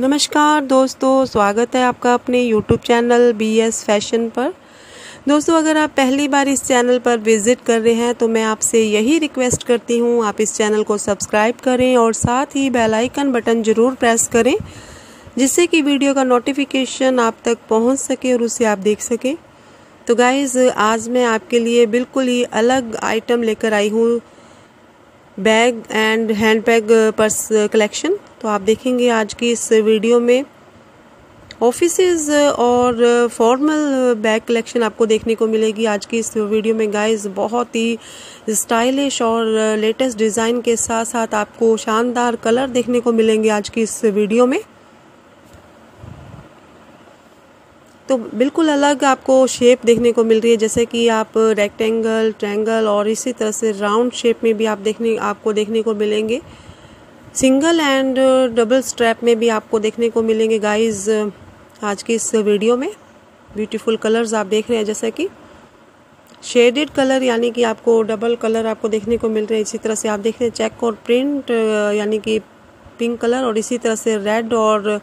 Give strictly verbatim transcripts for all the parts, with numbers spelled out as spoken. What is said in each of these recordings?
नमस्कार दोस्तों, स्वागत है आपका अपने YouTube channel B S fashion पर। दोस्तों, अगर आप पहली बार इस चैनल पर विज़िट कर रहे हैं तो मैं आपसे यही रिक्वेस्ट करती हूँ, आप इस चैनल को सब्सक्राइब करें और साथ ही बेल आइकन बटन ज़रूर प्रेस करें, जिससे कि वीडियो का नोटिफिकेशन आप तक पहुँच सके और उसे आप देख सकें। तो गाइज़, आज मैं आपके लिए बिल्कुल ही अलग आइटम लेकर आई हूँ, bag and handbag purse collection. तो आप देखेंगे आज की इस वीडियो में ऑफिसेज और फॉर्मल बैग कलेक्शन आपको देखने को मिलेगी आज की इस वीडियो में। गाइस, बहुत ही स्टाइलिश और लेटेस्ट डिज़ाइन के साथ साथ आपको शानदार कलर देखने को मिलेंगे आज की इस वीडियो में। तो बिल्कुल अलग आपको शेप देखने को मिल रही है, जैसे कि आप रेक्टेंगल, ट्रायंगल और इसी तरह से राउंड शेप में भी आप देखने आपको देखने को मिलेंगे। सिंगल एंड डबल स्ट्रैप में भी आपको देखने को मिलेंगे गाइस आज की इस वीडियो में। ब्यूटीफुल कलर्स आप देख रहे हैं, जैसे कि शेडेड कलर यानी कि आपको डबल कलर आपको देखने को मिल रहे हैं। इसी तरह से आप देख रहे हैं चेक और प्रिंट यानी कि पिंक कलर, और इसी तरह से रेड और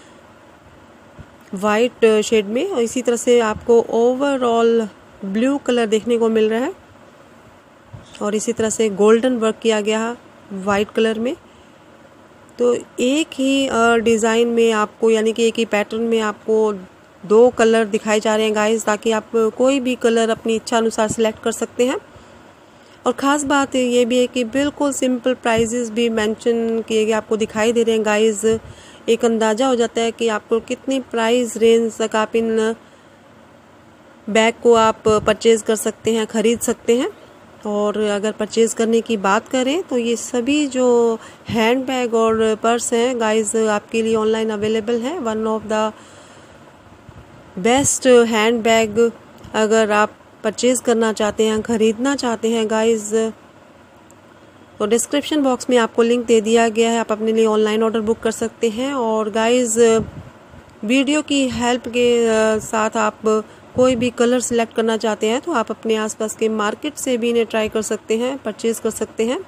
वाइट शेड में, और इसी तरह से आपको ओवरऑल ब्लू कलर देखने को मिल रहा है, और इसी तरह से गोल्डन वर्क किया गया है वाइट कलर में। तो एक ही डिज़ाइन में आपको यानी कि एक ही पैटर्न में आपको दो कलर दिखाए जा रहे हैं गाइस, ताकि आप कोई भी कलर अपनी इच्छा अनुसार सिलेक्ट कर सकते हैं। और ख़ास बात ये भी है कि बिल्कुल सिंपल प्राइजेस भी मेंशन किए गए आपको दिखाई दे रहे हैं गाइस। एक अंदाज़ा हो जाता है कि आपको कितनी प्राइस रेंज तक आप इन बैग को आप परचेज़ कर सकते हैं, ख़रीद सकते हैं। और अगर परचेज़ करने की बात करें तो ये सभी जो हैंड बैग और पर्स हैं गाइस आपके लिए ऑनलाइन अवेलेबल है। One of the best handbag अगर आप परचेज़ करना चाहते हैं, ख़रीदना चाहते हैं गाइस, तो डिस्क्रिप्शन बॉक्स में आपको लिंक दे दिया गया है, आप अपने लिए ऑनलाइन ऑर्डर बुक कर सकते हैं। और गाइस, वीडियो की हेल्प के साथ आप कोई भी कलर सिलेक्ट करना चाहते हैं तो आप अपने आसपास के मार्केट से भी इन्हें ट्राई कर सकते हैं, परचेज़ कर सकते हैं।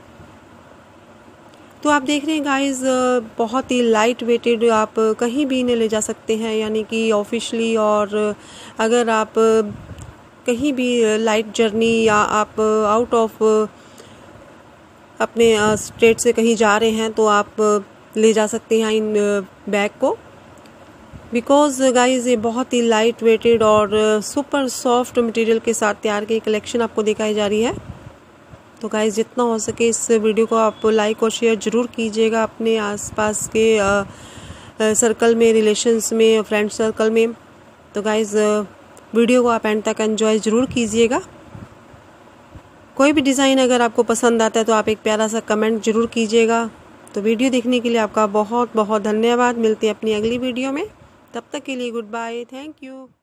तो आप देख रहे हैं गाइस, बहुत ही लाइट वेटेड, आप कहीं भी इन्हें ले जा सकते हैं, यानी कि ऑफिशियली। और अगर आप कहीं भी लाइट जर्नी या आप आउट ऑफ अपने स्टेट से कहीं जा रहे हैं तो आप ले जा सकते हैं इन बैग को, बिकॉज गाइज ये बहुत ही लाइट वेटेड और सुपर सॉफ्ट मटेरियल के साथ तैयार की कलेक्शन आपको दिखाई जा रही है। तो गाइज, जितना हो सके इस वीडियो को आप लाइक और शेयर ज़रूर कीजिएगा अपने आसपास के सर्कल में, रिलेशंस में, फ्रेंड सर्कल में। तो गाइज, वीडियो को आप एंड तक एंजॉय ज़रूर कीजिएगा। कोई भी डिज़ाइन अगर आपको पसंद आता है तो आप एक प्यारा सा कमेंट ज़रूर कीजिएगा। तो वीडियो देखने के लिए आपका बहुत बहुत धन्यवाद। मिलते हैं अपनी अगली वीडियो में, तब तक के लिए गुड बाय, थैंक यू।